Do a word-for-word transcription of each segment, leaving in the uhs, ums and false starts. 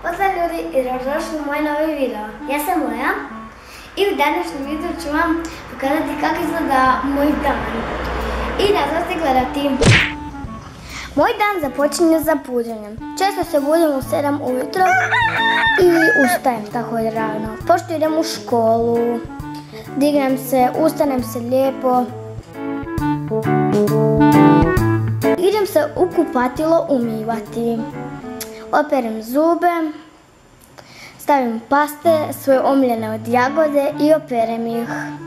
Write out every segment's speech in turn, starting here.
Pozdrav ljudi i dobrodošli u moj novi video. Ja sam Leja i u današnjem videu ću vam pokazati kako izgleda moj dan. I nazvati gledati. Moj dan započinje za buđenjem. Često se budim u sedam ujutro i ustajem također rano. Pošto idem u školu, dignem se, ustanem se lijepo. Idem se u kupatilo umivati. Operem zube, stavim paste svoje omiljene od jagode i operem ih.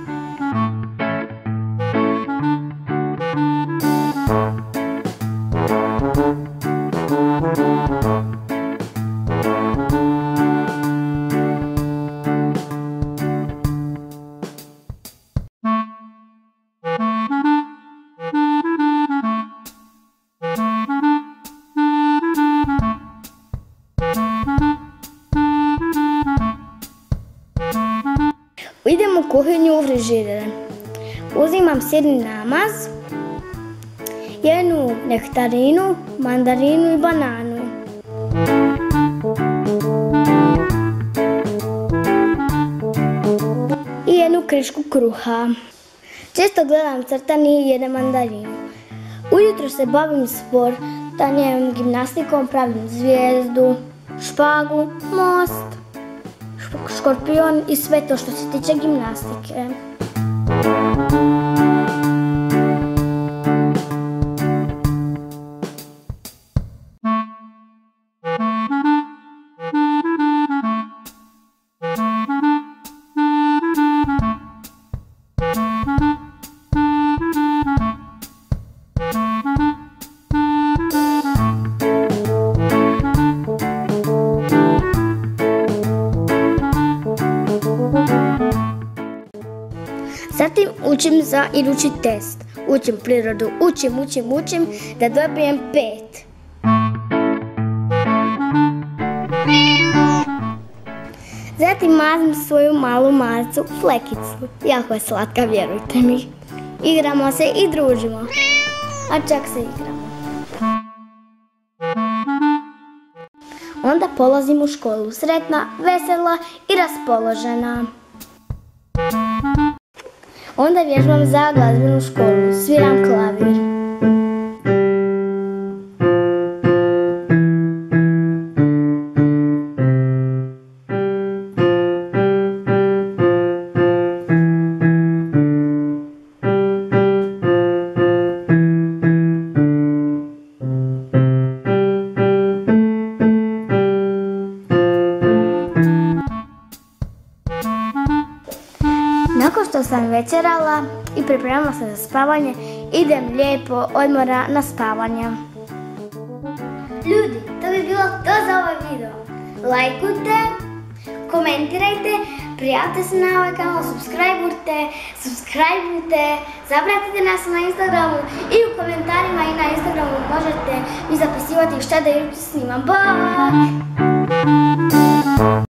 Idem u kuhinju u frižider. Uzimam sirni namaz, jednu nektarinu, mandarinu i bananu. I jednu krišku kruha. Često gledam crtani i jedem mandarinu. Ujutro se bavim sportanjem, gimnastikom, pravim zvijezdu, špagu, most, škorpion i sve to što se tiče gimnastike. Zatim učim za idući test. Učim prirodu, učim, učim, učim da dobijem pet. Zatim mazim svoju malu macu, flekicu. Jako je slatka, vjerujte mi. Igramo se i družimo. A čak se igramo. Onda polazim u školu sretna, vesela i raspoložena. Onda vježbam za glazbenu školu, sviram klavir. Nakon što sam večerala i pripremila se za spavanje, idem lijepo odmora na spavanje. Ljudi, to bi bilo to za ovaj video. Lajkujte, komentirajte, prijavite se na ovaj kanal, subscribeujte, subscribeujte, zapratite nas na Instagramu i u komentarima i na Instagramu možete mi zapisivati šta da jutro snimam. Bye!